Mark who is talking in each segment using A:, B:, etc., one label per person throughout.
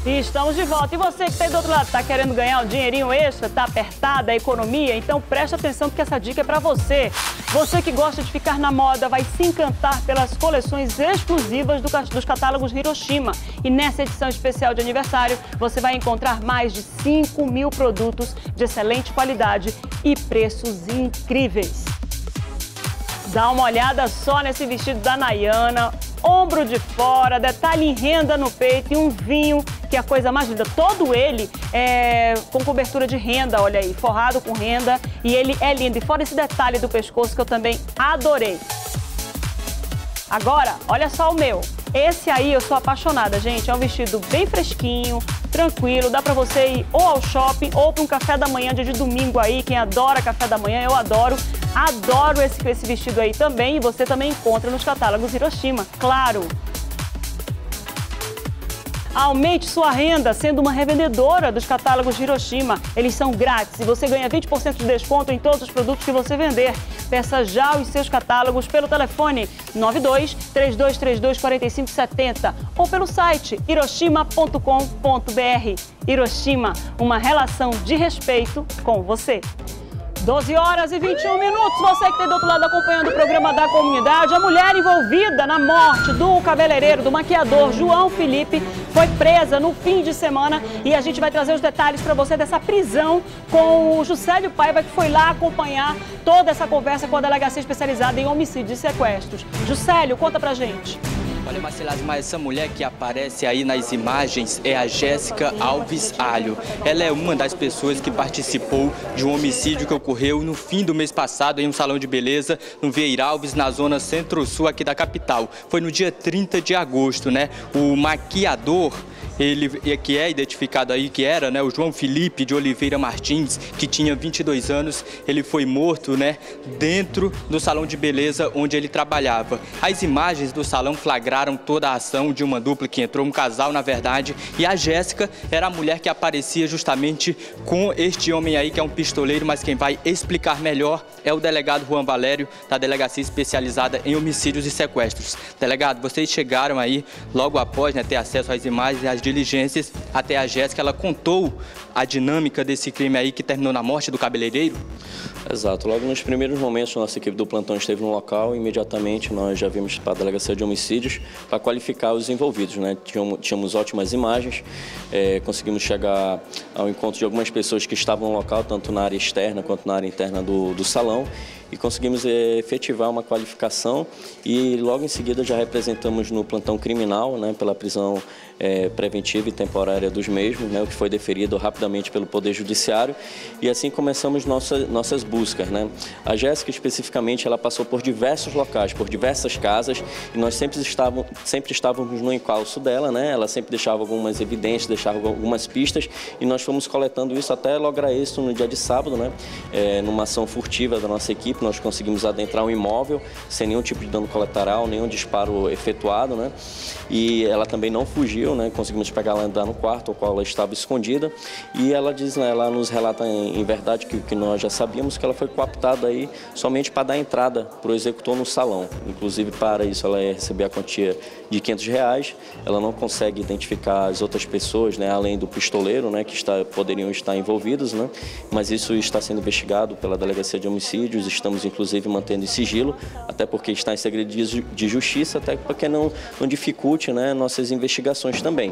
A: E estamos de volta. E você que está aí do outro lado, está querendo ganhar um dinheirinho extra, está apertada a economia? Então preste atenção porque essa dica é para você. Você que gosta de ficar na moda vai se encantar pelas coleções exclusivas dos catálogos Hiroshima. E nessa edição especial de aniversário, você vai encontrar mais de 5 mil produtos de excelente qualidade e preços incríveis. Dá uma olhada só nesse vestido da Nayana. Ombro de fora, detalhe em renda no peito e um vinho, que é a coisa mais linda. Todo ele é com cobertura de renda, olha aí, forrado com renda. E ele é lindo. E fora esse detalhe do pescoço que eu também adorei. Agora, olha só o meu. Esse aí eu sou apaixonada, gente. É um vestido bem fresquinho, tranquilo. Dá pra você ir ou ao shopping ou para um café da manhã, dia de domingo aí. Quem adora café da manhã, eu adoro. Adoro esse vestido aí também. E você também encontra nos catálogos Hiroshima, claro. Aumente sua renda sendo uma revendedora dos catálogos Hiroshima. Eles são grátis e você ganha 20% de desconto em todos os produtos que você vender. Peça já os seus catálogos pelo telefone 92-3232-4570 ou pelo site hiroshima.com.br. Hiroshima, uma relação de respeito com você. 12 horas e 21 minutos. Você que está do outro lado acompanhando o programa da comunidade, a mulher envolvida na morte do cabeleireiro, do maquiador João Felipe, foi presa no fim de semana e a gente vai trazer os detalhes para você dessa prisão com o Juscelio Paiva, que foi lá acompanhar toda essa conversa com a delegacia especializada em homicídios e sequestros. Juscelio, conta pra gente.
B: Olha, Marcelas, mas essa mulher que aparece aí nas imagens é a Jéssica Alves Alho. Ela é uma das pessoas que participou de um homicídio que ocorreu no fim do mês passado em um salão de beleza no Vieira Alves, na zona centro-sul aqui da capital. Foi no dia 30 de agosto, né? O maquiador, ele que é identificado aí, que era, né, o João Felipe de Oliveira Martins, que tinha 22 anos, ele foi morto, né, dentro do salão de beleza onde ele trabalhava. As imagens do salão flagraram toda a ação de uma dupla que entrou, um casal, na verdade, e a Jéssica era a mulher que aparecia justamente com este homem aí, que é um pistoleiro, mas quem vai explicar melhor é o delegado Juan Valério, da Delegacia Especializada em Homicídios e Sequestros. Delegado, vocês chegaram aí logo após, né, ter acesso às imagens e às diligências até a Jéssica. Ela contou a dinâmica desse crime aí que terminou na morte do cabeleireiro?
C: Exato. Logo nos primeiros momentos, a nossa equipe do plantão esteve no local e imediatamente nós já vimos para a Delegacia de Homicídios para qualificar os envolvidos, né? Tínhamos ótimas imagens, conseguimos chegar ao encontro de algumas pessoas que estavam no local, tanto na área externa quanto na área interna do salão, e conseguimos efetivar uma qualificação e logo em seguida já representamos no plantão criminal, né, pela prisão preventiva e temporária dos mesmos, né, o que foi deferido rapidamente pelo Poder Judiciário, e assim começamos nossas buscas, né. A Jéssica especificamente, ela passou por diversos locais, por diversas casas, e nós sempre estávamos no encalço dela, né, ela sempre deixava algumas evidências, deixava algumas pistas, e nós fomos coletando isso até lograr êxito no dia de sábado, né, numa ação furtiva da nossa equipe. Nós conseguimos adentrar um imóvel sem nenhum tipo de dano colateral, nenhum disparo efetuado, né? E ela também não fugiu, né? Conseguimos pegar ela lá no quarto, ao qual ela estava escondida. E ela diz, né, ela nos relata em verdade que nós já sabíamos, que ela foi cooptada aí somente para dar entrada para o executor no salão. Inclusive, para isso, ela ia receber a quantia de R$500. Ela não consegue identificar as outras pessoas, né? Além do pistoleiro, né? Que poderiam estar envolvidos, né? Mas isso está sendo investigado pela Delegacia de Homicídios. Estamos, inclusive, mantendo em sigilo, até porque está em segredo de justiça, até para que não dificulte, né, nossas investigações também.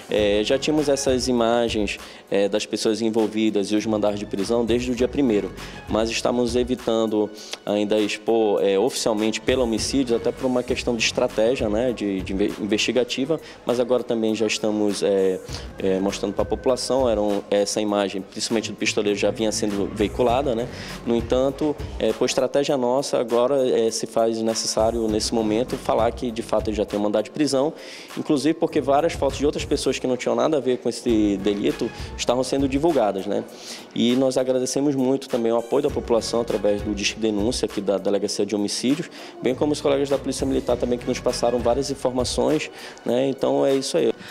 C: Já tínhamos essas imagens das pessoas envolvidas e os mandados de prisão desde o dia 1º, mas estamos evitando ainda expor oficialmente pelo homicídio, até por uma questão de estratégia, né, de investigativa, mas agora também já estamos mostrando para a população. Essa imagem, principalmente do pistoleiro, já vinha sendo veiculada, né? No entanto, por estratégia nossa, agora se faz necessário, nesse momento, falar que, de fato, ele já tem um mandado de prisão, inclusive porque várias fotos de outras pessoas que não tinham nada a ver com esse delito estavam sendo divulgadas, né? E nós agradecemos muito também o apoio da população através do Disque Denúncia aqui da Delegacia de Homicídios, bem como os colegas da Polícia Militar também, que nos passaram várias informações, né? Então é isso aí.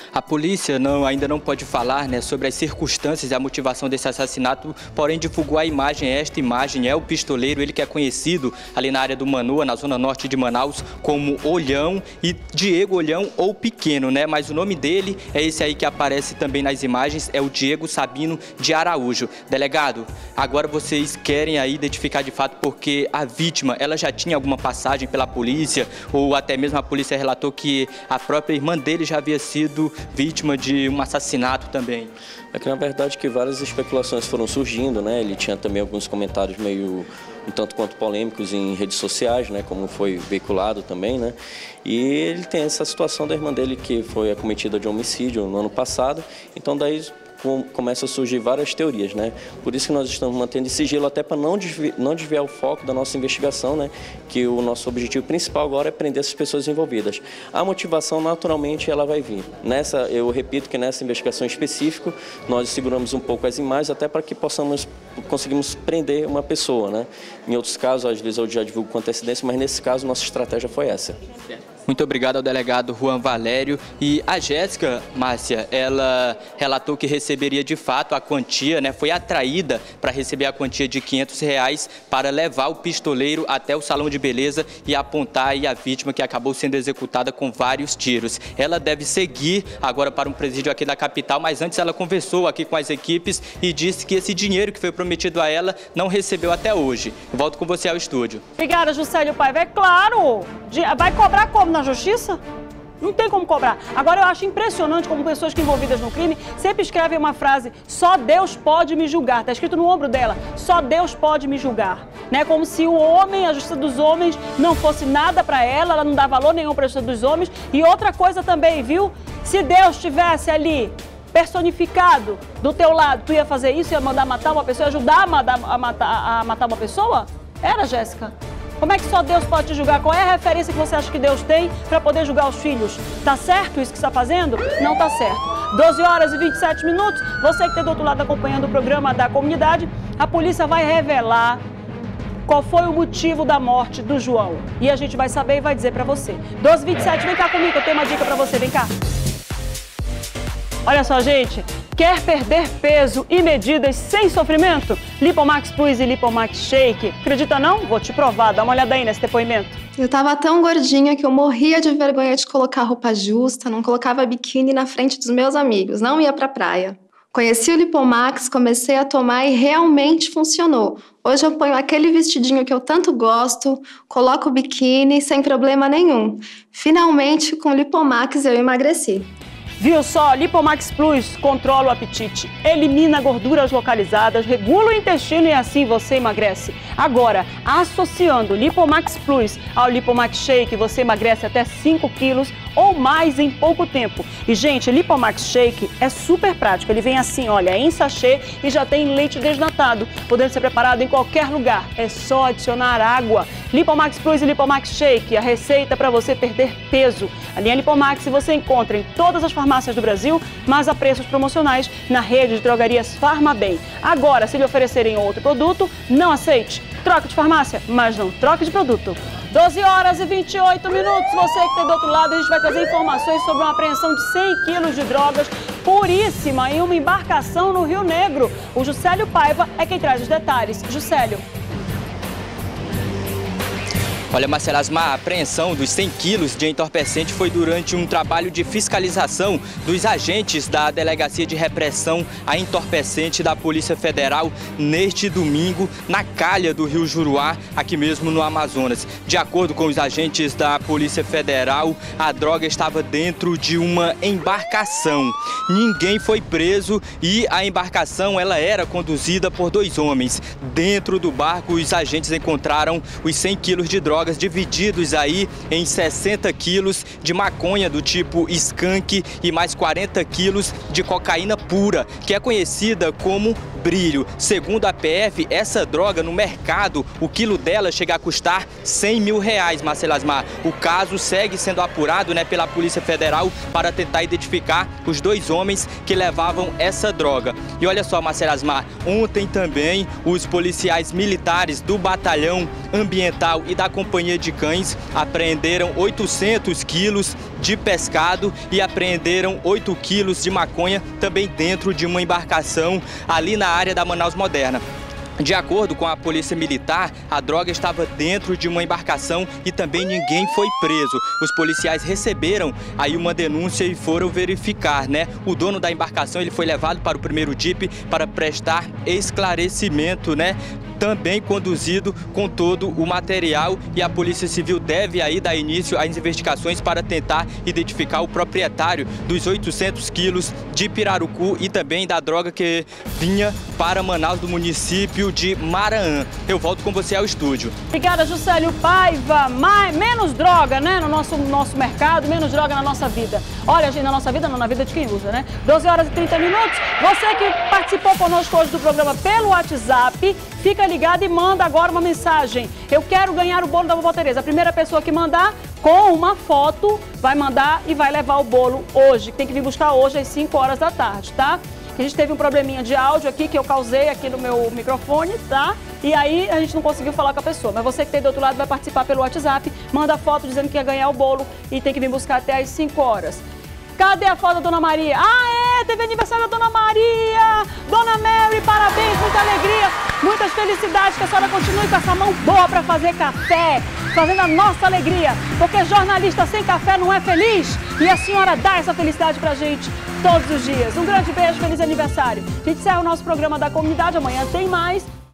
B: A polícia ainda não pode falar, né, sobre as circunstâncias e a motivação desse assassinato, porém divulgou a imagem. Esta imagem é o pistoleiro, ele que é conhecido ali na área do Manoa, na zona norte de Manaus, como Olhão e Diego Olhão ou Pequeno, né? Mas o nome dele é esse aí que aparece também nas imagens, é o Diego Sabino de Araújo. Delegado, agora vocês querem aí identificar de fato porque a vítima, ela já tinha alguma passagem pela polícia ou até mesmo a polícia relatou que a própria irmã dele já havia sido vítima de um assassinato também?
C: É que na verdade que várias especulações foram surgindo, né? Ele tinha também alguns comentários meio um tanto quanto polêmicos em redes sociais, né? Como foi veiculado também, né? E ele tem essa situação da irmã dele que foi acometida de homicídio no ano passado, então daí começa a surgir várias teorias, né? Por isso que nós estamos mantendo sigilo até para não desviar o foco da nossa investigação, né? Que o nosso objetivo principal agora é prender essas pessoas envolvidas. A motivação, naturalmente, ela vai vir. Eu repito que nessa investigação específica, nós seguramos um pouco as imagens até para que conseguimos prender uma pessoa, né? Em outros casos, às vezes eu já divulgo com antecedência, mas nesse caso, nossa estratégia foi essa.
B: Muito obrigado ao delegado Juan Valério. E a Jéssica, Márcia, ela relatou que receberia de fato a quantia, né? Foi atraída para receber a quantia de R$500 para levar o pistoleiro até o salão de beleza e apontar aí a vítima que acabou sendo executada com vários tiros. Ela deve seguir agora para um presídio aqui da capital, mas antes ela conversou aqui com as equipes e disse que esse dinheiro que foi prometido a ela não recebeu até hoje. Volto com você ao estúdio.
A: Obrigada, Juscelio Paiva. É claro! Vai cobrar como na justiça? Não tem como cobrar. Agora, eu acho impressionante como pessoas que envolvidas no crime sempre escrevem uma frase: só Deus pode me julgar. Está escrito no ombro dela: só Deus pode me julgar. Né? Como se o homem, a justiça dos homens, não fosse nada para ela não dá valor nenhum para a justiça dos homens. E outra coisa também, viu? Se Deus estivesse ali personificado do teu lado, tu ia fazer isso? Ia mandar matar uma pessoa? Ajudar a matar uma pessoa? Era, Jéssica? Como é que só Deus pode te julgar? Qual é a referência que você acha que Deus tem para poder julgar os filhos? Tá certo isso que está fazendo? Não tá certo. 12 horas e 27 minutos. Você que está do outro lado acompanhando o programa da comunidade, a polícia vai revelar qual foi o motivo da morte do João. E a gente vai saber e vai dizer para você. 12h27, vem cá comigo, eu tenho uma dica para você, vem cá. Olha só, gente, quer perder peso e medidas sem sofrimento? Lipomax Plus e Lipomax Shake. Acredita não? Vou te provar, dá uma olhada aí nesse depoimento.
D: Eu tava tão gordinha que eu morria de vergonha de colocar roupa justa, não colocava biquíni na frente dos meus amigos, não ia pra praia. Conheci o Lipomax, comecei a tomar e realmente funcionou. Hoje eu ponho aquele vestidinho que eu tanto gosto, coloco o biquíni sem problema nenhum. Finalmente, com o Lipomax eu emagreci.
A: Viu só? Lipomax Plus controla o apetite, elimina gorduras localizadas, regula o intestino e assim você emagrece. Agora, associando Lipomax Plus ao Lipomax Shake, você emagrece até 5 quilos ou mais em pouco tempo. E, gente, Lipomax Shake é super prático. Ele vem assim, olha, em sachê e já tem leite desnatado, podendo ser preparado em qualquer lugar. É só adicionar água. Lipomax Plus e Lipomax Shake, a receita para você perder peso. A linha Lipomax você encontra em todas as farmácias do Brasil, mas a preços promocionais na rede de drogarias Farmabem. Agora, se lhe oferecerem outro produto, não aceite. Troca de farmácia, mas não troque de produto. 12 horas e 28 minutos. Você que está do outro lado, a gente vai trazer informações sobre uma apreensão de 100 quilos de drogas puríssima em uma embarcação no Rio Negro. O Juscelio Paiva é quem traz os detalhes. Juscelio.
B: Olha, Marcela Asmar, a apreensão dos 100 quilos de entorpecente foi durante um trabalho de fiscalização dos agentes da Delegacia de Repressão a Entorpecente da Polícia Federal neste domingo, na calha do Rio Juruá, aqui mesmo no Amazonas. De acordo com os agentes da Polícia Federal, a droga estava dentro de uma embarcação. Ninguém foi preso e a embarcação ela era conduzida por 2 homens. Dentro do barco, os agentes encontraram os 100 quilos de droga divididos aí em 60 quilos de maconha do tipo skunk e mais 40 quilos de cocaína pura, que é conhecida como brilho. Segundo a PF, essa droga no mercado, o quilo dela chega a custar R$100 mil, Marcela Asmar. O caso segue sendo apurado, pela Polícia Federal para tentar identificar os 2 homens que levavam essa droga. E olha só, Marcela Asmar, ontem também os policiais militares do Batalhão Ambiental e da Companhia de Cães apreenderam 800 quilos de pescado e apreenderam 8 quilos de maconha também dentro de uma embarcação ali na área da Manaus Moderna. De acordo com a Polícia Militar, a droga estava dentro de uma embarcação e também ninguém foi preso. Os policiais receberam aí uma denúncia e foram verificar, né? O dono da embarcação, ele foi levado para o primeiro DIP para prestar esclarecimento, né? Também conduzido com todo o material, e a Polícia Civil deve aí dar início às investigações para tentar identificar o proprietário dos 800 quilos de pirarucu e também da droga que vinha para Manaus, do município de Maraã. Eu volto com você ao estúdio.
A: Obrigada, Juscelio Paiva. Menos droga, né, no nosso mercado, menos droga na nossa vida. Olha, gente, na nossa vida, não, na vida de quem usa, né? 12 horas e 30 minutos. Você que participou conosco hoje do programa pelo WhatsApp, fica ligado e manda agora uma mensagem. Eu quero ganhar o bolo da Vovó Tereza. A primeira pessoa que mandar com uma foto vai mandar e vai levar o bolo hoje. Tem que vir buscar hoje às 5 horas da tarde, tá? A gente teve um probleminha de áudio aqui que eu causei aqui no meu microfone, tá? E aí a gente não conseguiu falar com a pessoa. Mas você que tem do outro lado vai participar pelo WhatsApp, manda foto dizendo que quer ganhar o bolo e tem que vir buscar até às 5 horas. Cadê a foto da Dona Maria? Ah, teve aniversário da Dona Maria! Dona Mary, parabéns, muita alegria, muitas felicidades, que a senhora continue com essa mão boa para fazer café, fazendo a nossa alegria, porque jornalista sem café não é feliz, e a senhora dá essa felicidade pra gente todos os dias. Um grande beijo, feliz aniversário. A gente encerra o nosso programa da comunidade, amanhã tem mais.